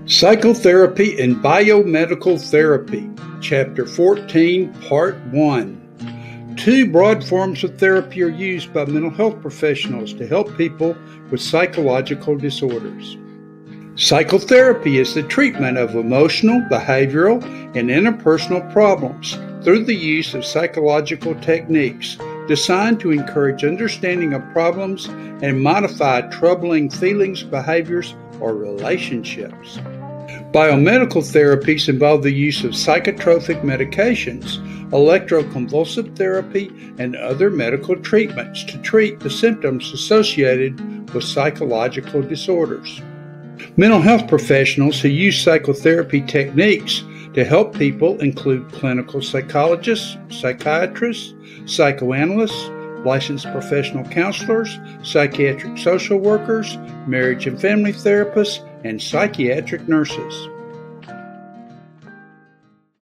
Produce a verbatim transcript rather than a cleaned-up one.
Psychotherapy and Biomedical Therapy, Chapter fourteen, Part one. Two broad forms of therapy are used by mental health professionals to help people with psychological disorders. Psychotherapy is the treatment of emotional, behavioral, and interpersonal problems through the use of psychological techniques designed to encourage understanding of problems and modify troubling feelings, behaviors, or relationships. Biomedical therapies involve the use of psychotropic medications, electroconvulsive therapy, and other medical treatments to treat the symptoms associated with psychological disorders. Mental health professionals who use psychotherapy techniques to help people include clinical psychologists, psychiatrists, psychoanalysts, licensed professional counselors, psychiatric social workers, marriage and family therapists, and psychiatric nurses.